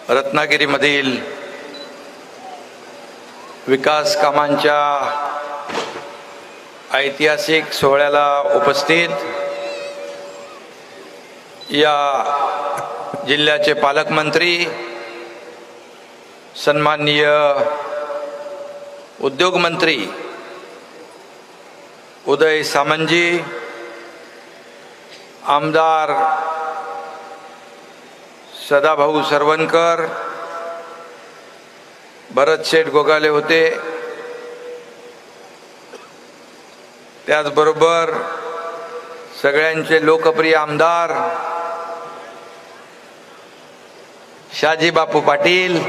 रत्नागिरीमधील विकास कामांच्या ऐतिहासिक सोहळ्याला उपस्थित या जिल्ह्याचे पालकमंत्री सन्माननीय उद्योग मंत्री उदय सामंतजी, आमदार सदाभाऊ सरवणकर, भरत शेठ गोगाले होते, त्याचबरोबर सगळ्यांचे लोकप्रिय आमदार शाजी बापू पाटील,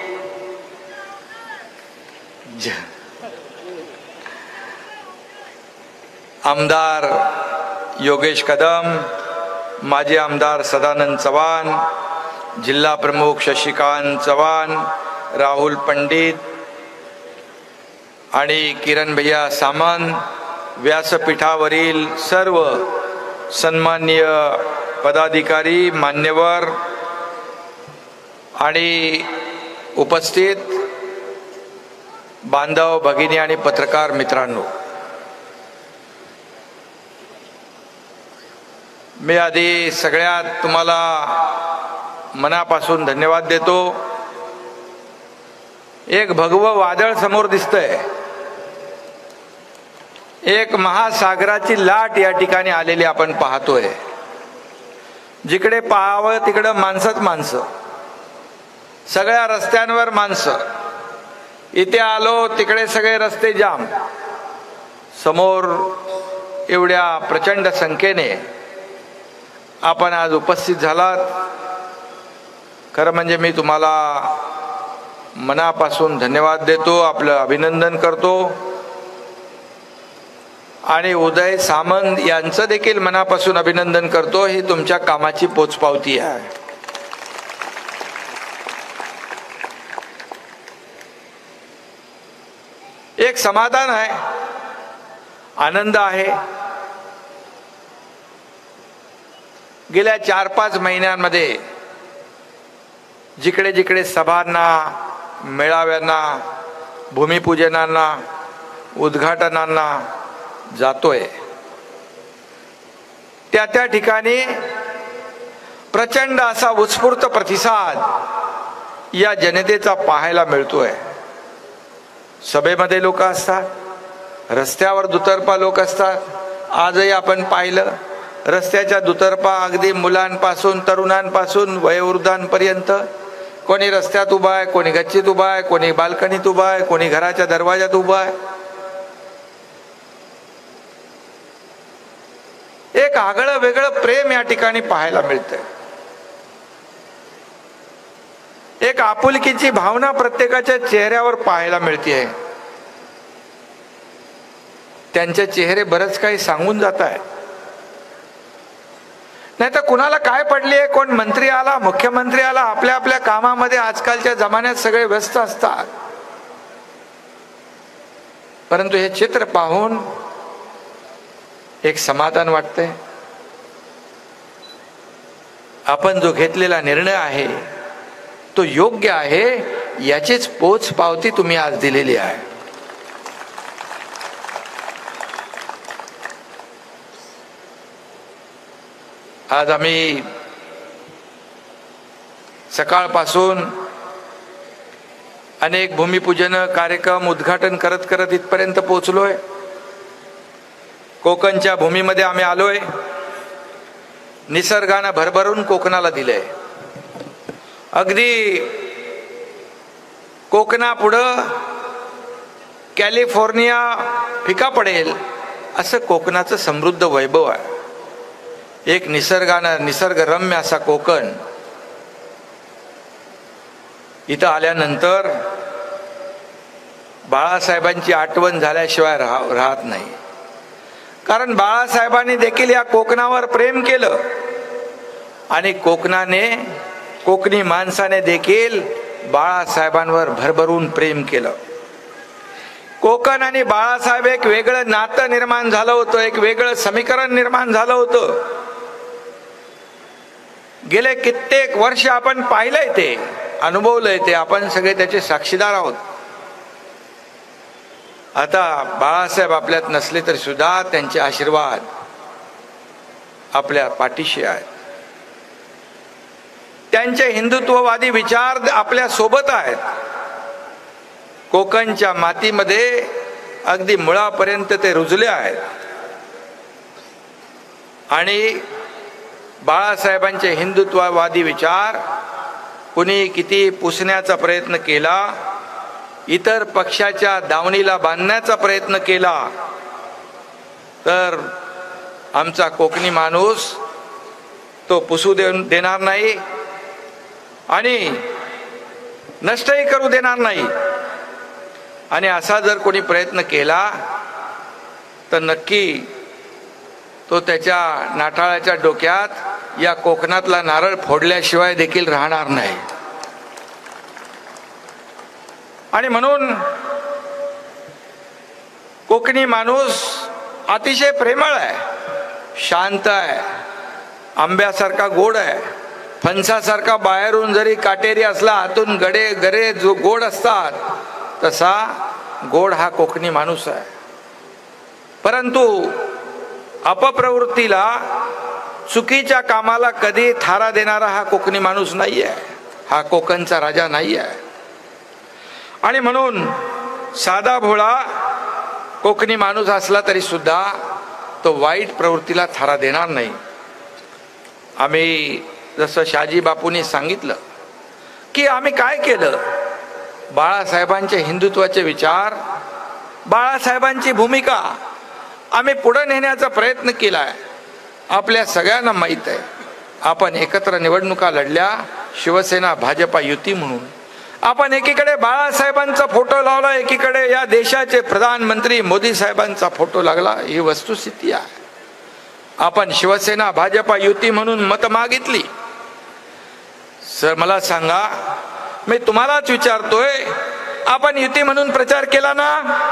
आमदार योगेश कदम, माजी आमदार सदानंद चव्हाण, जिल्हा प्रमुख शशिकांत चव्हाण, राहुल पंडित आणि किरण भैया सामंत, व्यासपीठावरील सर्व सन्माननीय पदाधिकारी, मान्यवर आणि उपस्थित बांधव भगिनी आणि पत्रकार मित्रांनो, मी आधी सगळ्यात तुम्हाला मनापासून धन्यवाद देतो. एक भगवं वादळ समोर दिसतंय, एक महासागराची लाट या ठिकाणी आलेली आपण पाहतोय. जिकडे पाहावं तिकडं माणसंच माणसं, सगळ्या रस्त्यांवर माणसं. इथे आलो तिकडे सगळे रस्ते जाम. समोर एवढ्या प्रचंड संख्येने आपण आज उपस्थित झालात. खरं म्हणजे मी तुम्हाला मनापासून धन्यवाद देतो, आपलं अभिनंदन करतो आणि उदय सामंत यांचं देखील मनापासून अभिनंदन करतो. ही तुमच्या कामाची पोचपावती आहे. एक समाधान आहे, आनंद आहे. गेल्या 4-5 महिन्यांमध्ये जिकडे जिकडे सभांना, मेळाव्यांना, भूमिपूजनांना, उद्घाटनांना जातोय, त्या ठिकाणी प्रचंड असा उत्स्फूर्त प्रतिसाद या जनतेचा पाहायला मिळतोय. सभेमध्ये लोक असतात, रस्त्यावर दुतर्फा लोक असतात. आजही आपण पाहिलं, रस्त्याच्या दुतर्फा अगदी मुलांपासून तरुणांपासून वयोवृद्धांपर्यंत कोणी रस्त्यात उभा आहे, कोणी गच्चीत उभा आहे, कोणी बाल्कनीत उभा आहे, कोणी घराच्या दरवाजात उभा आहे. एक आगळं वेगळं प्रेम या ठिकाणी पाहायला मिळतंय. एक आपुलकीची भावना प्रत्येकाच्या चेहऱ्यावर पाहायला मिळते. त्यांचे चेहरे बरंच काही सांगून जात आहे. नाही तर कुणाला काय पडली आहे, कोण मंत्री आला, मुख्यमंत्री आला, आपल्या आपल्या कामामध्ये आजकालच्या जमान्यात सगळे व्यस्त असतात. परंतु हे चित्र पाहून एक समाधान वाटतंय. आपण जो घेतलेला निर्णय आहे तो योग्य आहे, याचीच पोच पावती तुम्ही आज दिलेली आहे. आज आम्ही सकाळपासून अनेक भूमिपूजन कार्यक्रम उद्घाटन करत करत इथपर्यंत पोहोचलोय. कोकणच्या भूमीमध्ये आम्ही आलोय. निसर्गानं भरभरून कोकणाला दिलंय. अगदी कोकणापुढं कॅलिफोर्निया फिका पडेल असं कोकणाचं समृद्ध वैभव आहे. एक निसर्गरम्य असा कोकण. इथं आल्यानंतर बाळासाहेबांची आठवण झाल्याशिवाय राहत नाही. कारण बाळासाहेबांनी देखील या कोकणावर प्रेम केलं आणि कोकणी माणसाने देखील बाळासाहेबांवर भरभरून प्रेम केलं. कोकण आणि बाळासाहेब एक वेगळं नातं निर्माण झालं होतं, एक वेगळं समीकरण निर्माण झालं होतं. गेले कित्येक वर्ष आपण पाहिलंय ते. अनुभवलंय ते आपण सगळे त्याचे साक्षीदार आहोत. आता बाळासाहेब आपल्यात नसले तरी सुद्धा त्यांचे आशीर्वाद आपल्या पाठीशी आहेत. त्यांचे हिंदुत्ववादी विचार आपल्या सोबत आहेत. कोकणच्या मातीमध्ये अगदी मुळापर्यंत ते रुजले आहेत. आणि बाळासाहेबांचे हिंदुत्ववादी विचार कुणी किती पुसण्याचा प्रयत्न केला, इतर पक्षाच्या दावणीला बांधण्याचा प्रयत्न केला, तर आमचा कोकणी माणूस तो पुसू देणार नाही आणि नष्टही करू देणार नाही. आणि असा जर कोणी प्रयत्न केला तर नक्की तो त्याच्या नाठाळाच्या डोक्यात या कोकणातला नारळ फोडल्याशिवाय देखील राहणार नाही. आणि म्हणून कोकणी माणूस अतिशय प्रेमळ आहे, शांत आहे, आंब्यासारखा गोड आहे, फणसासारखा बाहेरून जरी काटेरी असला आतून गरे जो गोड असतात तसा गोड हा कोकणी माणूस आहे. परंतु अपप्रवृत्तीला, चुकीच्या कामाला कधी थारा देणारा हा कोकणी माणूस नाही आहे, हा कोकणचा राजा नाही आहे. आणि म्हणून साधा भोळा कोकणी माणूस असला तरी सुद्धा तो वाईट प्रवृत्तीला थारा देणार नाही. आम्ही जसं शहाजी बापूंनी सांगितलं की आम्ही काय केलं, बाळासाहेबांचे हिंदुत्वाचे विचार, बाळासाहेबांची भूमिका आम्ही पुढे नेण्याचा प्रयत्न केलाय. आपल्या सगळ्यांना माहीत आहे, आपण एकत्र निवडणुका लढल्या, शिवसेना भाजपा युती म्हणून. आपण एकीकडे बाळासाहेबांचा फोटो लावला, एकीकडे या देशाचे प्रधानमंत्री मोदी साहेबांचा फोटो लागला. ही वस्तुस्थिती आहे. आपण शिवसेना भाजपा युती म्हणून मत मागितली. सर मला सांगा, मी तुम्हालाच विचारतोय, आपण युती म्हणून प्रचार केला ना?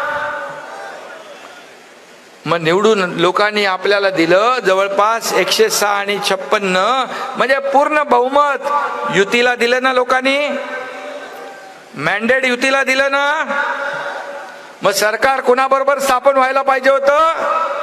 मग निवडून लोकांनी आपल्याला दिलं जवळपास 106 आणि 56, म्हणजे पूर्ण बहुमत युतीला दिलं ना लोकांनी, मॅन्डेट युतीला दिलं ना. मग सरकार कोणाबरोबर स्थापन व्हायला पाहिजे होतं?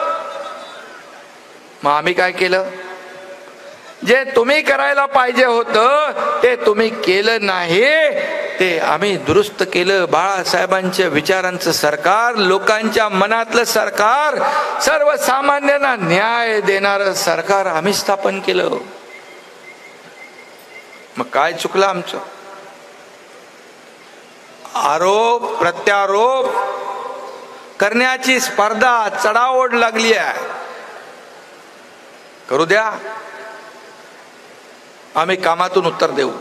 मग आम्ही काय केलं? जे तुम्ही करायला पाहिजे होतं ते तुम्ही केलं नाही, ते आम्ही दुरुस्त केलं. बाळासाहेबांच्या विचारांचं सरकार, लोकांच्या मनातलं सरकार, सर्वसामान्यांना न्याय देणारं सरकार आम्ही स्थापन केलं. मग काय चुकलं आमचं? आरोप प्रत्यारोप करण्याची स्पर्धा, चढाओढ लागली आहे. करू द्या, आम्ही कामातून उत्तर देऊ.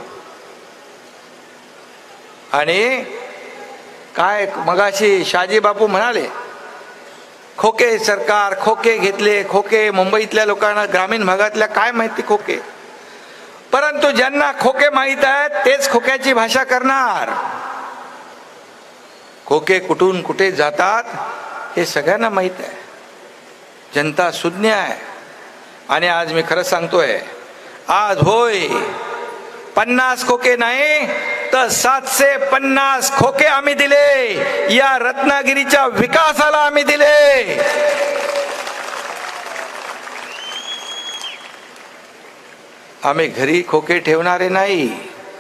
आणि काय मगाशी शहाजी बापू म्हणाले, खोके सरकार, खोके घेतले, खोके मुंबईतल्या लोकांना, ग्रामीण भागातल्या काय माहिती खोके. परंतु ज्यांना खोके माहीत आहेत तेच खोक्याची भाषा करणार. खोके कुठून कुठे जातात हे सगळ्यांना माहीत आहे. जनता सुज्ञ आहे. आणि आज मी खरं सांगतोय, आज होय 50 खोके नाही तर 750 खोके आम्ही दिले. या रत्नागिरीच्या विकासाला आम्ही दिले. आम्ही घरी खोके ठेवणारे नाही,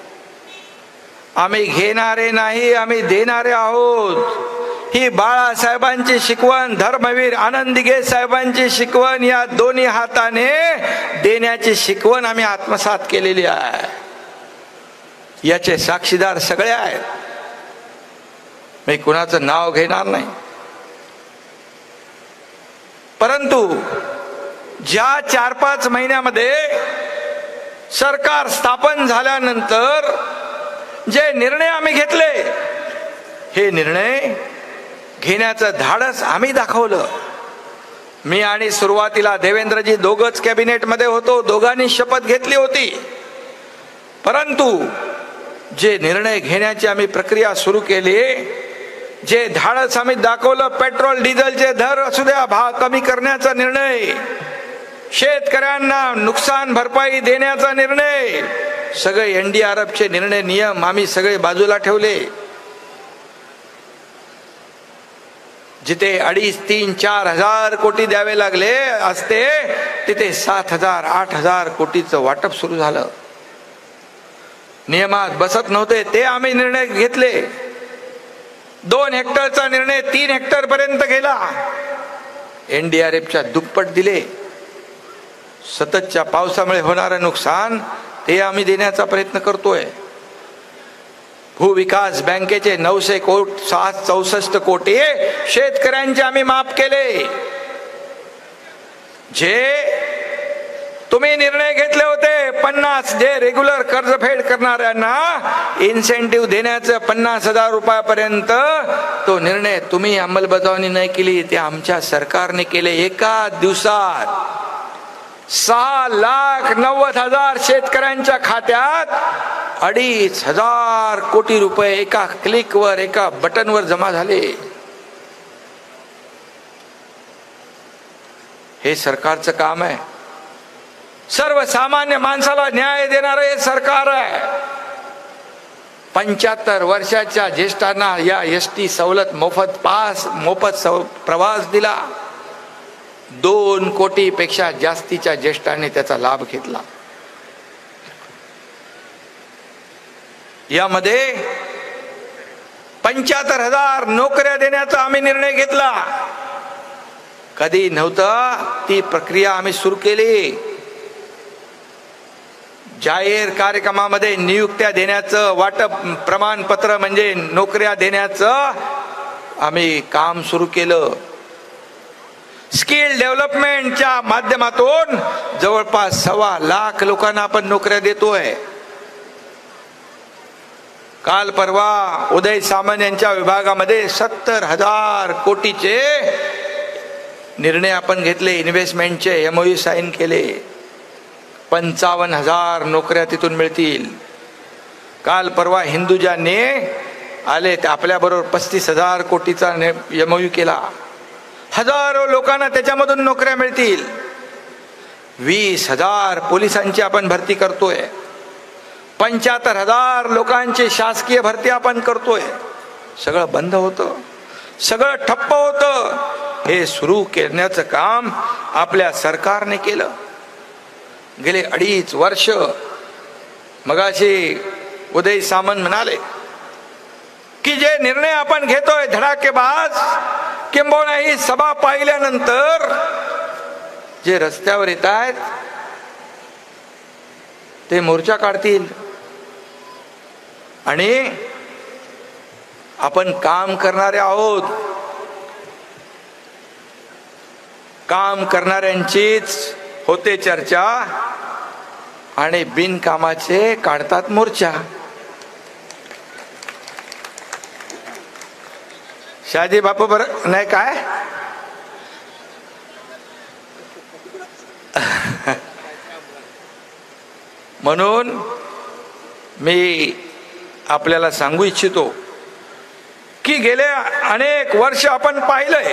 आम्ही घेणारे नाही, आम्ही देणारे आहोत. ही बाळासाहेबांची शिकवण, धर्मवीर आनंद दिघे साहेबांची शिकवण, या दोन्ही हाताने देण्याची शिकवण आम्ही आत्मसात केलेली आहे. याचे साक्षीदार सगळे आहेत. मी कुणाचं नाव घेणार नाही. परंतु ज्या 4-5 महिन्यामध्ये सरकार स्थापन झाल्यानंतर जे निर्णय आम्ही घेतले, हे निर्णय घेण्याचं धाडस आम्ही दाखवलं. मी आणि सुरुवातीला देवेंद्रजी दोघंच कॅबिनेटमध्ये होतो, दोघांनी शपथ घेतली होती. परंतु जे निर्णय घेण्याची आम्ही प्रक्रिया सुरू केली, जे धाडस आम्ही दाखवलं, पेट्रोल डिझेलचे दर असू द्या, भाव कमी करण्याचा निर्णय, शेतकऱ्यांना नुकसान भरपाई देण्याचा निर्णय, सगळे NDRFचे निर्णय नियम आम्ही सगळे बाजूला ठेवले. जिथे 2,500-3,000-4,000 कोटी द्यावे लागले असते तिथे 7,000-8,000 कोटीचं वाटप सुरू झालं. नियमात बसत नव्हते ते आम्ही निर्णय घेतले. 2 हेक्टरचा निर्णय 3 हेक्टर पर्यंत गेला. NDRFच्या दुप्पट दिले. सततच्या पावसामुळे होणारं नुकसान ते आम्ही देण्याचा प्रयत्न करतोय. भूविकास बँकेचे 964 कोटी शेतकऱ्यांचे आम्ही माफ केले. जे तुम्ही निर्णय घेतले होते 50 जे रेग्युलर कर्जफेड करणाऱ्यांना इन्सेंटिव्ह देण्याचं 50,000 रुपयापर्यंत, तो निर्णय तुम्ही अंमलबजावणी नाही केली, ते आमच्या सरकारने केले. एका दिवसात 6,90,000 शेतकऱ्यांच्या खात्यात 2,500 कोटी रुपये एका क्लिकवर, एका बटनवर जमा झाले. हे सरकारचं काम आहे. सर्वसामान्य माणसाला न्याय देणारं हे सरकार आहे. 75 वर्षाच्या ज्येष्ठांना या ST सवलत मोफत प्रवास दिला. 2 कोटीपेक्षा जास्तीच्या ज्येष्ठांनी त्याचा लाभ घेतला. यामध्ये 75,000 नोकऱ्या देण्याचा आम्ही निर्णय घेतला. कधी नव्हतं ती प्रक्रिया आम्ही सुरू केली. जाहीर कार्यक्रमामध्ये नियुक्त्या देण्याचं, वाटप प्रमाणपत्र म्हणजे नोकऱ्या देण्याचं आम्ही काम सुरू केलं. स्किल डेव्हलपमेंटच्या माध्यमातून जवळपास 1.25 लाख लोकांना आपण नोकऱ्या देतोय. काल परवा उदय सामंत यांच्या विभागामध्ये 70,000 कोटीचे निर्णय आपण घेतले. इन्व्हेस्टमेंटचे MOU साईन केले. 55,000 नोकऱ्या तिथून मिळतील. काल परवा हिंदुजाने आले ते आपल्याबरोबर 35,000 कोटीचा MOU केला. हजारो लोकांना त्याच्यामधून नोकऱ्या मिळतील. 20,000 पोलिसांची आपण भरती करतोय. 75,000 लोकांची शासकीय भरती आपण करतोय. सगळं बंद होतं, सगळं ठप्प होतं. हे सुरू करण्याचं काम आपल्या सरकारने केलं. गेले 2.5 वर्ष. मगाशी उदय सामंत म्हणाले की जे निर्णय आपण घेतोय धडाकेबाज, किंबहुना ही सभा पाहिल्यानंतर जे रस्त्यावर येत आहेत ते मोर्चा काढतील. आणि आपण काम करणारे आहोत. काम करणाऱ्यांचीच होते चर्चा आणि बिनकामाचे काढतात मोर्चा. शहाजी बापू बरं नाही काय म्हणून मी आपल्याला सांगू इच्छितो की गेले अनेक वर्ष आपण पाहिलंय,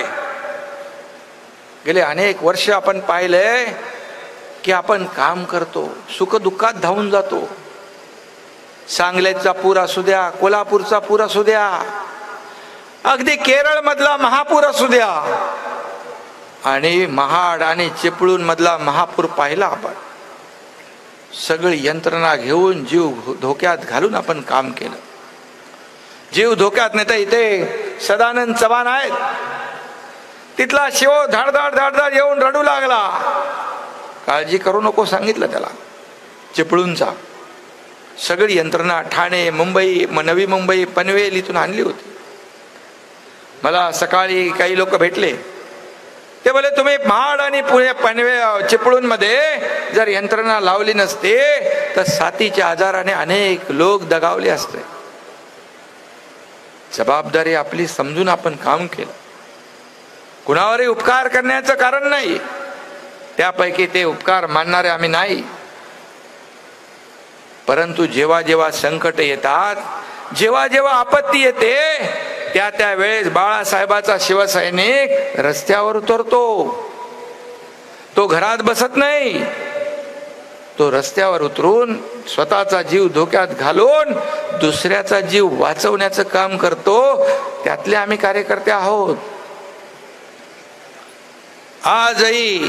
की आपण काम करतो, सुखदुःखात धावून जातो. सांगलीचा पूर असू द्या, कोल्हापूरचा पूर असू द्या, अगदी केरळ मधला महापूर असू द्या, आणि महाड आणि चिपळूण मधला महापूर पाहिला आपण. सगळी यंत्रणा घेऊन जीव धोक्यात घालून आपण काम केलं. जीव धोक्यात नेता इथे सदानंद चव्हाण आहेत, तिथला शिव धडधड येऊन रडू लागला. काळजी करू नको सांगितलं त्याला. चिपळूणचा सगळी यंत्रणा ठाणे, मुंबई, नवी मुंबई, पनवेल इथून आणली होती. मला सकाळी काही लोक भेटले, ते बोले तुम्ही महाड आणि पुणे पनवेल चिपळूण मध्ये जर यंत्रणा लावली नसते तर साथीच्या आजाराने अनेक लोक दगावले असते. जबाबदारी आपली समजून आपण काम केलं. कुणावरही उपकार करण्याचं कारण नाही, त्यापैकी ते उपकार मानणारे आम्ही नाही. परंतु जेव्हा जेव्हा संकट येतात, जेव्हा जेव्हा आपत्ती येते, त्या वेळेस बाळासाहेबाचा शिवसैनिक रस्त्यावर उतरतो. तो घरात बसत नाही, तो रस्त्यावर उतरून स्वतःचा जीव धोक्यात घालून दुसऱ्याचा जीव वाचवण्याचं काम करतो, त्यातले आम्ही कार्यकर्ते आहोत. आजही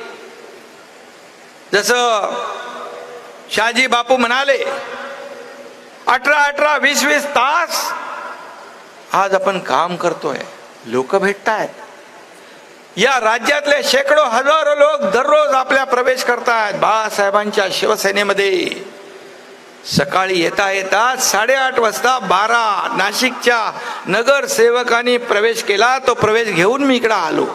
जसं शहाजी बापू म्हणाले, 18-18, 20-20 तास आज आपण काम करतोय, लोक भेटतायत. या राज्यातले शेकडो हजारो लोक दररोज आपल्या प्रवेश करतायत बाळासाहेबांच्या शिवसेनेमध्ये. सकाळी येता येता 8:30 वाजता 12 नाशिकच्या नगरसेवकांनी प्रवेश केला. तो प्रवेश घेऊन मी इकडे आलो.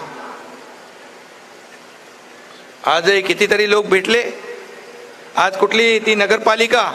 आजही कितीतरी लोक भेटले. आज कुठली ती नगरपालिका,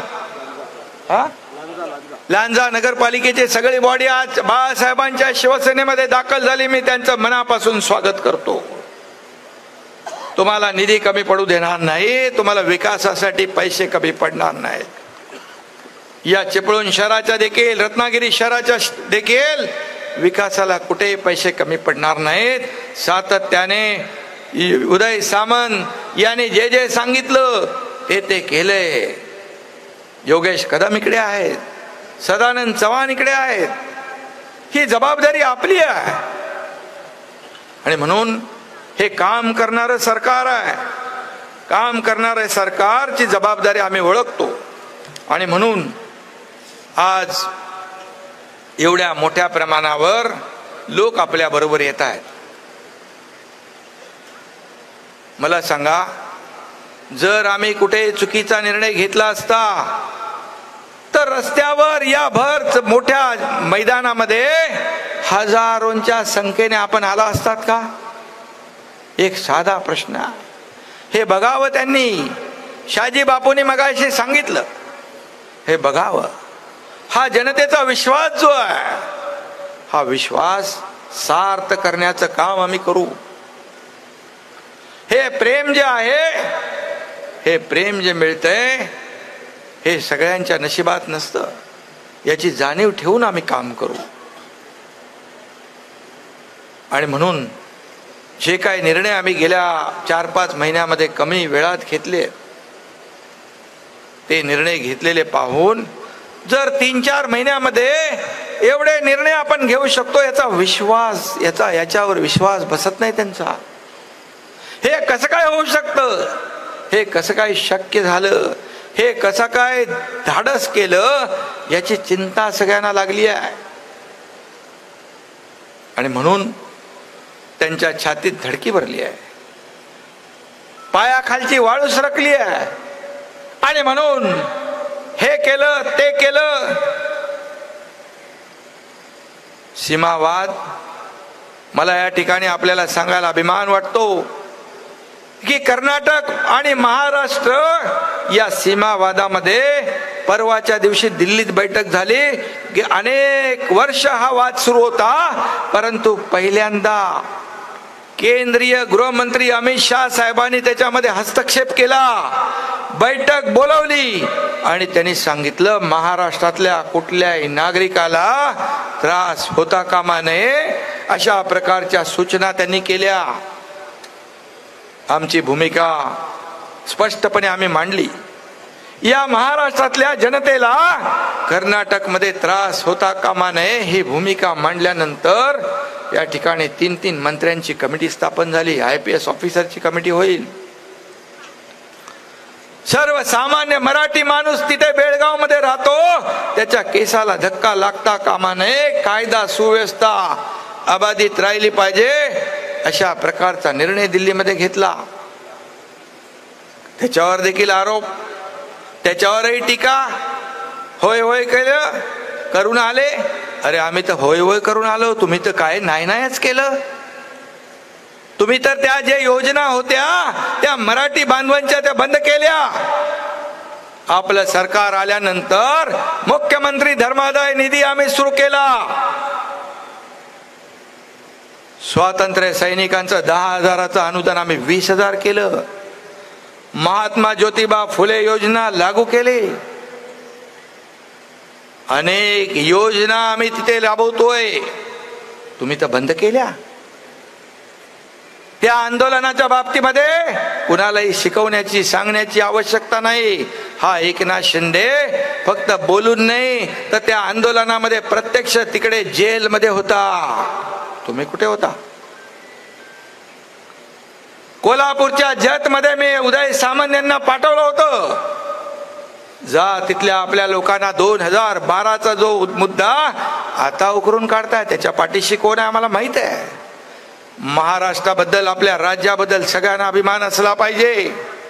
लांजा नगरपालिकेचे सगळे बॉडी आज बाळासाहेबांच्या शिवसेनेमध्ये दाखल झाली. मी त्यांचं मनापासून स्वागत करतो. तुम्हाला निधी कमी पडू देणार नाही, तुम्हाला विकासासाठी पैसे कमी पडणार नाहीत. या चिपळूण शहराच्या देखील, रत्नागिरी शहराच्या देखील विकासाला कुठेही पैसे कमी पडणार नाहीत. सातत्याने उदय सामंत यांनी जे जे सांगितलं ते केलंय. योगेश कदम इकडे आहेत, सदानंद चव्हाण इकडे आहेत. ही जबाबदारी आपली आहे आणि म्हणून हे काम करणारं सरकार आहे. काम करणाऱ्या सरकारची जबाबदारी आम्ही ओळखतो आणि म्हणून आज एवढ्या मोठ्या प्रमाणावर लोक आपल्या बरोबर येत आहेत. मला सांगा, जर आम्ही कुठे चुकीचा निर्णय घेतला असता तर रस्त्यावर या भर मोठ्या मैदानामध्ये हजारोंच्या संख्येने आपण आला असतात का? एक साधा प्रश्न. हे बघावं त्यांनी. शहाजी बापूंनी मगाशी सांगितलं, हे बघावं. हा जनतेचा विश्वास जो आहे, हा विश्वास सार्थ करण्याचं काम आम्ही करू. हे प्रेम जे आहे, हे प्रेम जे मिळतंय, हे सगळ्यांच्या नशिबात नसतं. याची जाणीव ठेवून आम्ही काम करू. आणि म्हणून जे काही निर्णय आम्ही गेल्या 4-5 महिन्यामध्ये कमी वेळात घेतले, ते निर्णय घेतलेले पाहून जर 3-4 महिन्यामध्ये एवढे निर्णय आपण घेऊ शकतो, याचा विश्वास, याच्यावर विश्वास बसत नाही त्यांचा. हे कसं काय होऊ शकतं? हे कसं काय शक्य झालं? हे कसं काय धाडस केलं? याची चिंता सगळ्यांना लागली आहे. आणि म्हणून त्यांच्या छातीत धडकी भरली आहे, पायाखालची वाळू सरकली आहे. आणि म्हणून हे केलं, ते केलं. सीमावाद, मला या ठिकाणी आपल्याला सांगायला अभिमान वाटतो की कर्नाटक आणि महाराष्ट्र या सीमावादामध्ये परवाच्या दिवशी दिल्लीत बैठक झाली की अनेक वर्ष हा वाद सुरू होता, परंतु पहिल्यांदा केंद्रीय गृहमंत्री अमित शाह साहेबांनी त्याच्यामध्ये हस्तक्षेप केला. बैठक बोलवली आणि त्यांनी सांगितलं, महाराष्ट्रातल्या कुठल्याही नागरिकाला त्रास होता कामा नये, अशा प्रकारच्या सूचना त्यांनी केल्या. आमची भूमिका स्पष्टपणे आम्ही मांडली. या महाराष्ट्रातल्या जनतेला कर्नाटकमध्ये त्रास होता कामा नये ही भूमिका मांडल्यानंतर या ठिकाणी 3-3 मंत्र्यांची कमिटी स्थापन झाली. IPS ऑफिसरची कमिटी होईल. सर्वसामान्य मराठी माणूस तिथे बेळगाव मध्ये राहतो, त्याच्या केसाला धक्का लागता कामा नये. कायदा सुव्यवस्था अबाधित राहिली पाहिजे, अशा प्रकारचा निर्णय दिल्लीमध्ये घेतला. त्याच्यावर देखील आरोप, त्याच्यावरही टीका. होय होय केलं, करून आले. अरे आम्ही तर होय होय करून आलो, तुम्ही तर काय नाहीच केलं. तुम्ही तर त्या ज्या योजना होत्या त्या मराठी बांधवांच्या त्या बंद केल्या. आपलं सरकार आल्यानंतर मुख्यमंत्री धर्मादाय निधी आम्ही सुरू केला. स्वातंत्र्य सैनिकांचं 10,000चं अनुदान आम्ही 20,000 केलं. महात्मा ज्योतिबा फुले योजना लागू केली. अनेक योजना आम्ही तिथे राबवतोय, तुम्ही तर बंद केल्या. त्या आंदोलनाच्या बाबतीमध्ये कुणालाही शिकवण्याची, सांगण्याची आवश्यकता नाही. हा एकनाथ शिंदे फक्त बोलून नाही तर त्या आंदोलनामध्ये प्रत्यक्ष तिकडे जेलमध्ये होता. तुम्ही कुठे होता? कोल्हापूरच्या जतमध्ये मी उदय सामंत यांना पाठवलं होतं. जा तिथल्या आपल्या लोकांना 2012चा जो मुद्दा आता उकरून काढताय त्याच्या पाठीशी कोण आहे आम्हाला माहित आहे. महाराष्ट्राबद्दल आपल्या राज्याबद्दल सगळ्यांना अभिमान असला पाहिजे.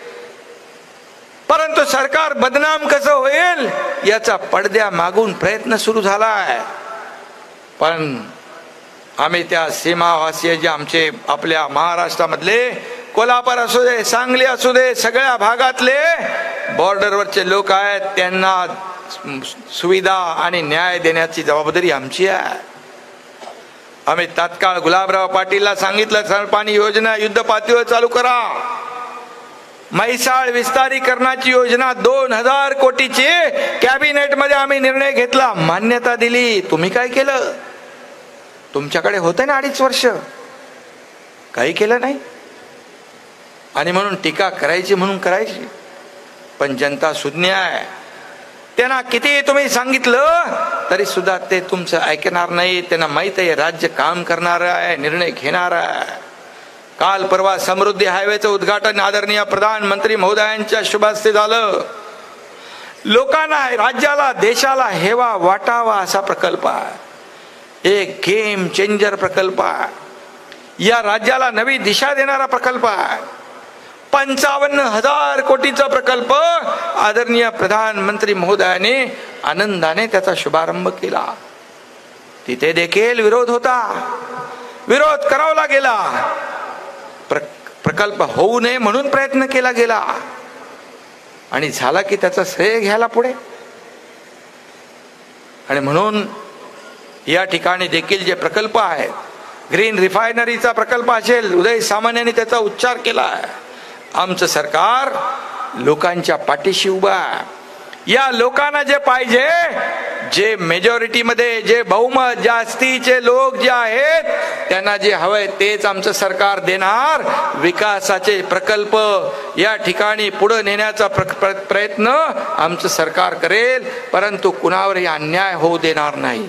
परंतु सरकार बदनाम कसं होईल याचा पडद्या मागून प्रयत्न सुरू झालाय. पण आम्ही त्या सीमावासीय जे आमचे आपल्या महाराष्ट्रामधले कोल्हापूर असू दे, सांगली असू दे, सगळ्या भागातले बॉर्डरवरचे लोक आहेत त्यांना सुविधा आणि न्याय देण्याची जबाबदारी आमची आहे. आम्ही तात्काळ गुलाबराव पाटीलला सांगितलं सांडपाणी योजना युद्ध पातळीवर चालू करा. म्हैसाळ विस्तारीकरणाची योजना 2000 कोटीची कॅबिनेट मध्ये आम्ही निर्णय घेतला, मान्यता दिली. तुम्ही काय केलं? तुमच्याकडे होते ना 2.5 वर्ष, काही केलं नाही. आणि म्हणून टीका करायची म्हणून करायची. पण जनता शून्य आहे. त्यांना किती तुम्ही सांगितलं तरी सुद्धा ते तुमचं ऐकणार नाही. त्यांना माहित आहे राज्य काम करणार आहे, निर्णय घेणार आहे. काल परवा समृद्धी हायवेचं उद्घाटन आदरणीय प्रधानमंत्री महोदयांच्या शुभ हस्ते झालं. लोकांना, राज्याला, देशाला हेवा वाटावा असा प्रकल्प आहे. एक गेम चेंजर प्रकल्प आहे. या राज्याला नवी दिशा देणारा प्रकल्प आहे. 55,000 कोटीचा प्रकल्प आदरणीय प्रधानमंत्री महोदयाने आनंदाने त्याचा शुभारंभ केला. तिथे देखील विरोध होता, विरोध करावा गेला. प्रकल्प होऊ नये म्हणून प्रयत्न केला गेला आणि झाला की त्याचा श्रेय घ्यायला पुढे. आणि म्हणून या ठिकाणी देखील जे प्रकल्प आहेत, ग्रीन रिफायनरीचा प्रकल्प असेल, उदय सामंत यांनी त्याचा उच्चार केला आहे. आमचं सरकार लोकांच्या पाठीशी उभा आहे. या लोकांना जे पाहिजे, जे मेजॉरिटीमध्ये जे बहुमत जास्तीचे लोक जे आहेत त्यांना जे हवंय तेच आमचं सरकार देणार. विकासाचे प्रकल्प या ठिकाणी पुढे नेण्याचा प्रयत्न आमचं सरकार करेल, परंतु कुणावरही अन्याय होऊ देणार नाही.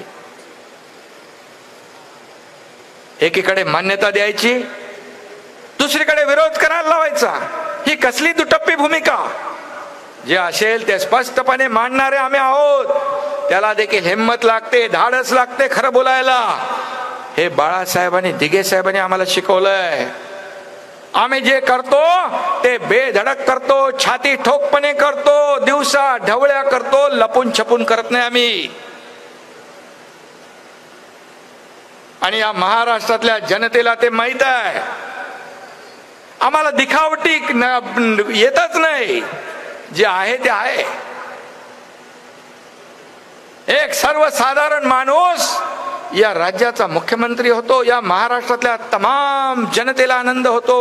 एकीकडे मान्यता द्यायची, दुसरीकडे विरोध करायला लावायचा. ही कसली दुटप्पी भूमिका? जे असेल ते स्पष्टपणे मांडणारे आम्ही आहोत. त्याला देखील हिंमत लागते, धाडस लागते खरं बोलायला. हे बाळासाहेबांनी, दिघे साहेबांनी आम्हाला शिकवलंय. आम्ही जे करतो ते बेधडक करतो, छाती ठोकपणे करतो, दिवसा ढवळ्या करतो, लपून छपून करत नाही आम्ही. आणि या महाराष्ट्रातल्या जनतेला ते माहित आहे. आम्हाला दिखावटी येतच नाही. जे आहे ते आहे. एक सर्वसाधारण माणूस या राज्याचा मुख्यमंत्री होतो. या महाराष्ट्रातल्या तमाम जनतेला आनंद होतो.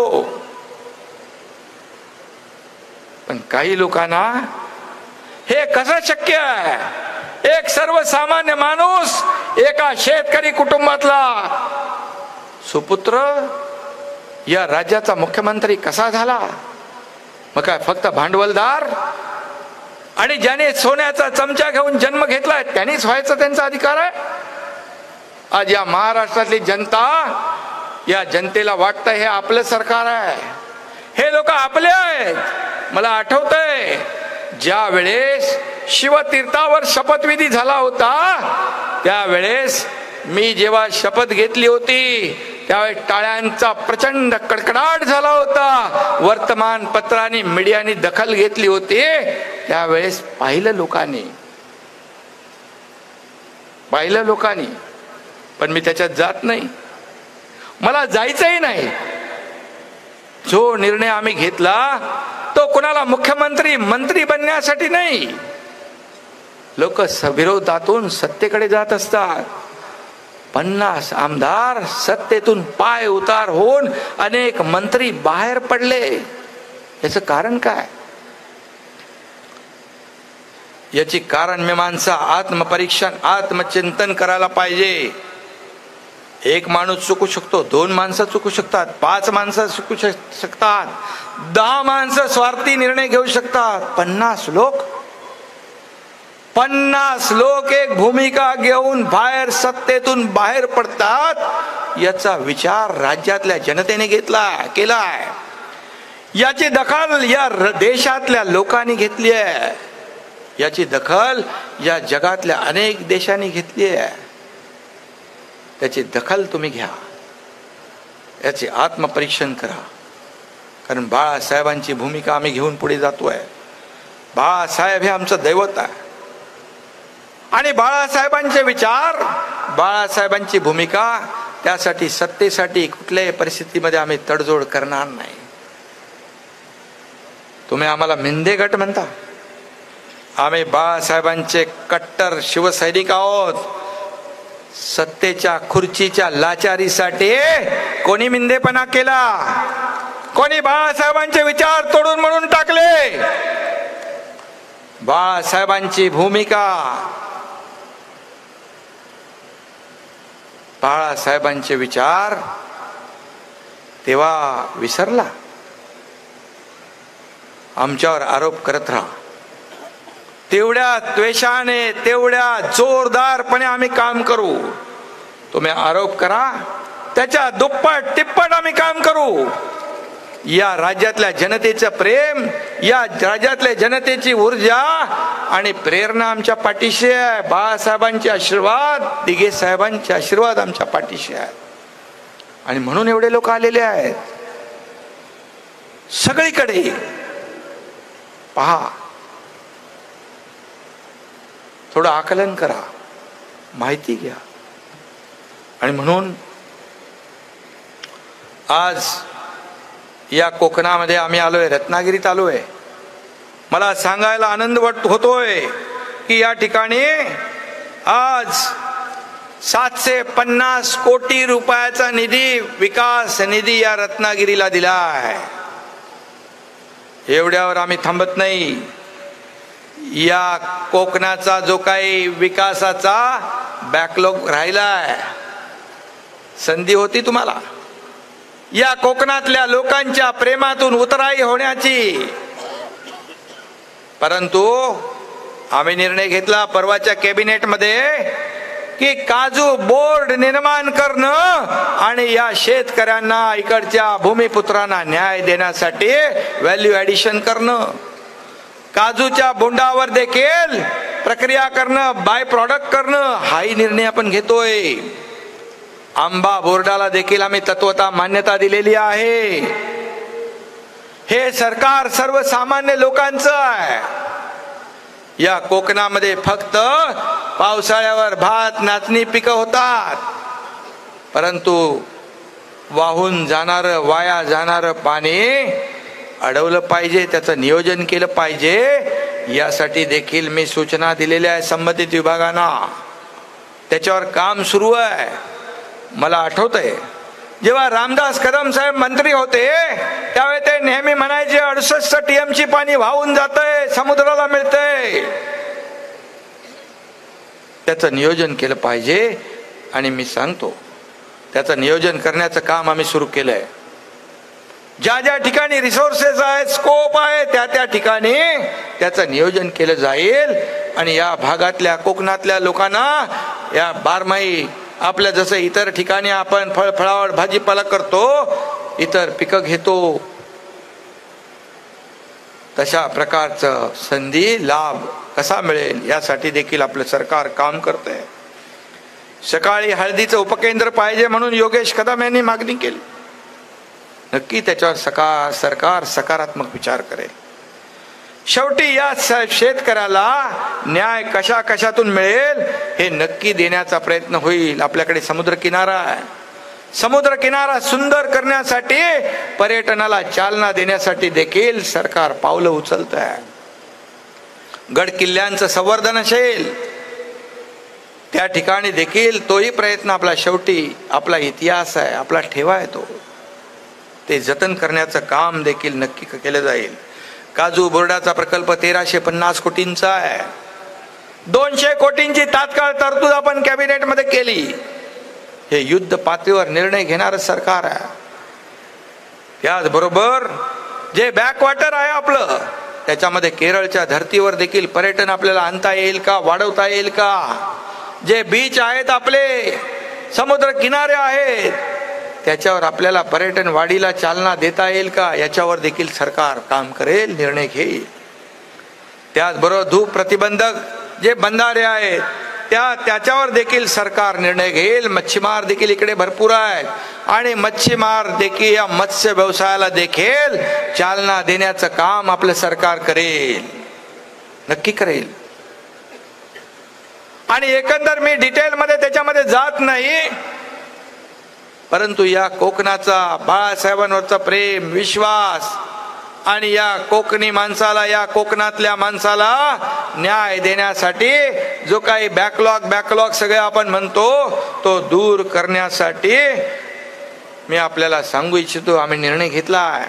पण काही लोकांना हे कसं शक्य आहे? एक सर्वसामान्य माणूस, एका शेतकरी कुटुंबातला सुपुत्र या राज्याचा मुख्यमंत्री कसा झाला? मग काय फक्त भांडवलदार आणि ज्याने सोन्याचा चमचा घेऊन जन्म घेतलाय त्यांनीच व्हायचा त्यांचा अधिकार आहे? आज या महाराष्ट्रातली जनता, या जनतेला वाटतं हे आपलं सरकार आहे, हे लोक आपले आहेत. मला आठवतंय ज्या वेळेस शिवतीर्थावर शपथविधी झाला होता त्यावेळेस मी जेव्हा शपथ घेतली होती त्यावेळेस टाळ्यांचा प्रचंड कडकडाट झाला होता. वर्तमानपत्रांनी, मीडियाने दखल घेतली होती. त्यावेळेस पाहिलं लोकांनी, पण मी त्याच्यात जात नाही, मला जायचंही नाही. जो निर्णय आम्ही घेतला तो कोणाला मुख्यमंत्री मंत्री बनण्यासाठी नाही. लोक विरोधातून सत्तेकडे जात असतात. 50 आमदार सत्तेतून पाय उतार होऊन अनेक मंत्री बाहेर पडले. याचं कारण काय? याची कारण मीमांसा, आत्मपरीक्षण, आत्मचिंतन करायला पाहिजे. एक माणूस चुकू शकतो, 2 माणसं चुकू शकतात, 5 माणसं चुकू शकतात, 10 माणसं स्वार्थी निर्णय घेऊ शकतात. 50 लोक एक भूमिका घेऊन बाहेर सत्तेतून बाहेर पडतात. याचा विचार राज्यातल्या जनतेने केलाय. याची दखल या देशातल्या लोकांनी घेतली आहे. याची दखल या जगातल्या अनेक देशांनी घेतली आहे. त्याची दखल तुम्ही घ्या, याचे आत्मपरीक्षण करा. कारण बाळासाहेबांची भूमिका आम्ही घेऊन पुढे जातोय. बाळासाहेब हे आमचं दैवत आहे आणि बाळासाहेबांचे विचार, बाळासाहेबांची भूमिका, त्यासाठी सत्तेसाठी कुठल्याही परिस्थितीमध्ये आम्ही तडजोड करणार नाही. तुम्ही आम्हाला मिंदे गट म्हणता, आम्ही बाळासाहेबांचे कट्टर शिवसैनिक आहोत. सत्तेच्या खुर्चीच्या लाचारीसाठी कोणी मिंदेपणा केला, कोणी बाळासाहेबांचे विचार तोडून म्हणून टाकले. बाळासाहेबांची भूमिका, बाळासाहेबांचे विचार तेव्हा विसरला. आमच्यावर आरोप करत राहा. तेवढ्या द्वेषाने, तेवढ्या जोरदारपणे आम्ही काम करू. तुम्ही आरोप करा, त्याच्या दुप्पट तिप्पट आम्ही काम करू. या राज्यातल्या जनतेचं प्रेम, या राज्यातल्या जनतेची ऊर्जा आणि प्रेरणा आमच्या पाठीशी आहे. बाळासाहेबांचे आशीर्वाद, दिघे साहेबांचे आशीर्वाद आमच्या पाठीशी आहे. आणि म्हणून एवढे लोक आलेले आहेत. सगळीकडे पहा, थोडं आकलन करा, माहिती घ्या. आणि म्हणून आज या कोकणामध्ये आम्ही आलोय, रत्नागिरीत आलोय. मला सांगायला आनंद होतोय की या ठिकाणी आज 750 कोटी रुपयाचा निधी, विकास निधी या रत्नागिरीला दिला आहे. एवढ्यावर आम्ही थांबत नाही. या कोकणाचा जो काही विकासाचा बॅकलॉग राहिलाय, संधी होती तुम्हाला या कोकणातल्या लोकांच्या प्रेमातून उतराई होण्याची. परंतु आम्ही निर्णय घेतला परवाच्या कॅबिनेटमध्ये की काजू बोर्ड निर्माण करणं आणि या शेतकऱ्यांना, इकडच्या भूमिपुत्रांना न्याय देण्यासाठी व्हॅल्यू ॲडिशन करणं, काजूच्या बोंडावर देखील प्रक्रिया करणं, बाय प्रॉडक्ट करणं, हाही निर्णय आपण घेतोय. आंबा बोर्डाला देखील आम्ही तत्वता मान्यता दिलेली आहे. हे सरकार सर्वसामान्य लोकांचं आहे. या कोकणामध्ये फक्त पावसाळ्यावर भात, नाचणी पिकं होतात. परंतु वाहून जाणारं, वाया जाणारं पाणी अडवलं पाहिजे, त्याचं नियोजन केलं पाहिजे. यासाठी देखील मी सूचना दिलेल्या आहे संबंधित विभागांना. त्याच्यावर काम सुरू आहे. मला आठवतंय जेव्हा रामदास कदम साहेब मंत्री होते त्यावेळी ते नेहमी म्हणायचे 68 TMची पाणी वाहून जातंय, समुद्राला मिळतंय. त्याचं नियोजन केलं पाहिजे. आणि मी सांगतो, त्याचं नियोजन करण्याचं काम आम्ही सुरू केलंय. ज्या ज्या ठिकाणी रिसोर्सेस आहेत, स्कोप आहे, त्या ठिकाणी त्याचं नियोजन केलं जाईल. आणि या भागातल्या, कोकणातल्या लोकांना या बारमाही, आपल्या जसं इतर ठिकाणी आपण फळफळावळ भाजीपाला करतो, इतर पिकं घेतो, तशा प्रकारचं संधी लाभ कसा मिळेल यासाठी देखील आपलं सरकार काम करतंय. सकाळी हळदीचं उपकेंद्र पाहिजे म्हणून योगेश कदम यांनी मागणी केली. नक्की त्याच्यावर सरकार सकारात्मक विचार करेल. शेवटी या शेतकऱ्याला न्याय कशातून मिळेल हे नक्की देण्याचा प्रयत्न होईल. आपल्याकडे समुद्र किनारा आहे. समुद्र किनारा सुंदर करण्यासाठी, पर्यटनाला चालना देण्यासाठी देखील सरकार पावलं उचलत आहे. गड किल्ल्यांचं संवर्धन असेल त्या ठिकाणी देखील तोही प्रयत्न आपला, शेवटी आपला इतिहास आहे, आपला ठेवा आहे, ते जतन करण्याचं काम देखील नक्की केलं जाईल. काजू बोर्डाचा प्रकल्प 1350 कोटींचा आहे. 200 कोटींची तात्काळ तरतूद आपण कॅबिनेटमध्ये केली. हे युद्ध पातळीवर निर्णय घेणारं सरकार आहे. त्याचबरोबर जे बॅकवॉटर आहे आपलं, त्याच्यामध्ये केरळच्या धर्तीवर देखील पर्यटन आपल्याला आणता येईल का, वाढवता येईल का? जे बीच आहेत आपले, समुद्र किनारे आहेत, त्याच्यावर आपल्याला पर्यटन वाढीला चालना देता येईल का, याच्यावर देखील सरकार काम करेल, निर्णय घेईल. त्याचबरोबर धूप प्रतिबंधक जे बंधारे आहेत त्याच्यावर देखील सरकार निर्णय घेईल. मच्छीमार देखील इकडे भरपूर आहेत आणि मच्छीमार देखील या मत्स्य व्यवसायाला देखील चालना देण्याचं काम आपलं सरकार करेल, नक्की करेल. आणि एकंदर मी डिटेलमध्ये त्याच्यामध्ये जात नाही, परंतु या कोकणाचा, बाळासाहेबांवरचा प्रेम, विश्वास आणि या कोकणी माणसाला, या कोकणातल्या माणसाला न्याय देण्यासाठी जो काही बॅकलॉग सगळे आपण म्हणतो तो दूर करण्यासाठी मी आपल्याला सांगू इच्छितो, आम्ही निर्णय घेतला आहे.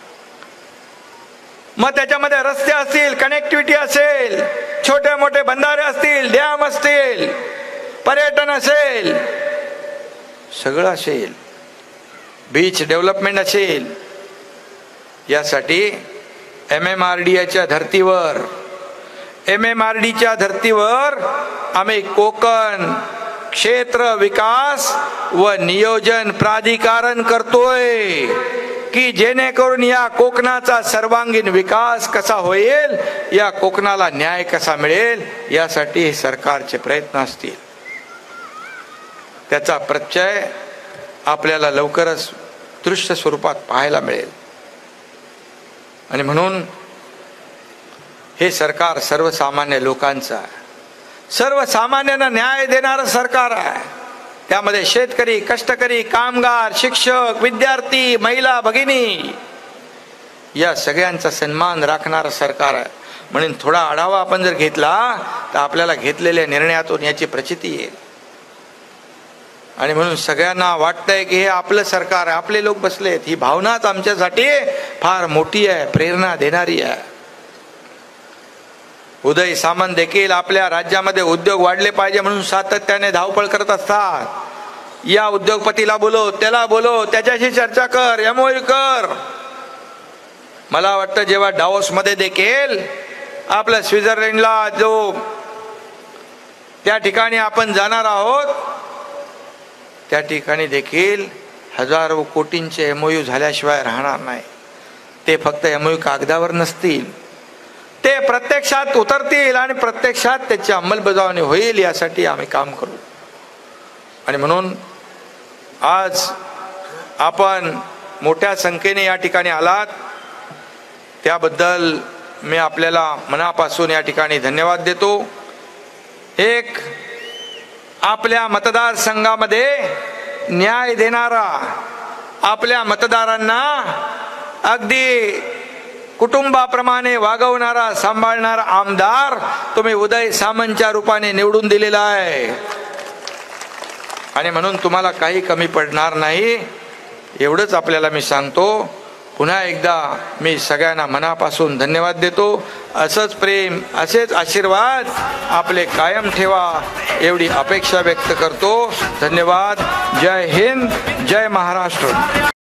मग त्याच्यामध्ये रस्ते असतील, कनेक्टिव्हिटी असेल, छोटे मोठे बंधारे असतील, डॅम असतील, पर्यटन असेल, सगळं असेल, बीच डेव्हलपमेंट असेल, यासाठी MMRDAच्या धर्तीवर आम्ही कोकण क्षेत्र विकास व नियोजन प्राधिकरण करतोय की जेणेकरून या कोकणाचा सर्वांगीण विकास कसा होईल, या कोकणाला न्याय कसा मिळेल, यासाठी हे सरकारचे प्रयत्न असतील. त्याचा प्रत्यय आपल्याला लवकरच दृश्य स्वरूपात पाहायला मिळेल. आणि म्हणून हे सरकार सर्वसामान्य लोकांचं आहे, सर्वसामान्यांना न्याय देणारं सरकार आहे. त्यामध्ये शेतकरी, कष्टकरी, कामगार, शिक्षक, विद्यार्थी, महिला भगिनी या सगळ्यांचा सन्मान राखणारं सरकार आहे. म्हणून थोडा आढावा आपण जर घेतला तर आपल्याला घेतलेल्या निर्णयातून याची प्रचिती येईल. आणि म्हणून सगळ्यांना वाटतंय की हे आपलं सरकार आहे, आपले लोक बसलेत, ही भावनाच आमच्यासाठी फार मोठी आहे, प्रेरणा देणारी आहे. उदय सामंत देखील आपल्या राज्यामध्ये उद्योग वाढले पाहिजे म्हणून सातत्याने धावपळ करत असतात. या उद्योगपतीला बोलव, त्याला बोलव, त्याच्याशी चर्चा कर, MOU कर. मला वाटतं जेव्हा डावोस मध्ये देखील आपलं स्वित्झर्लंडला जो त्या ठिकाणी आपण जाणार आहोत, त्या ठिकाणी देखील हजारो कोटींचे MOU झाल्याशिवाय राहणार नाही. ते फक्त MOU कागदावर नसतील, ते प्रत्यक्षात उतरतील आणि प्रत्यक्षात त्याची अंमलबजावणी होईल, यासाठी आम्ही काम करू. आणि म्हणून आज आपण मोठ्या संख्येने या ठिकाणी आलात, त्याबद्दल मी आपल्याला मनापासून या ठिकाणी धन्यवाद देतो. एक आपल्या मतदारसंघामध्ये न्याय देणारा, आपल्या मतदारांना अगदी कुटुंबाप्रमाणे वागवणारा, सांभाळणारा आमदार तुम्ही उदय सामंतच्या रूपाने निवडून दिलेला आहे. आणि म्हणून तुम्हाला काही कमी पडणार नाही, एवढंच आपल्याला मी सांगतो. पुन्हा एकदा मी सगळ्यांना मनापासून धन्यवाद देतो. असंच प्रेम, असेच आशीर्वाद आपले कायम ठेवा, एवढी अपेक्षा व्यक्त करतो. धन्यवाद. जय हिंद, जय महाराष्ट्र.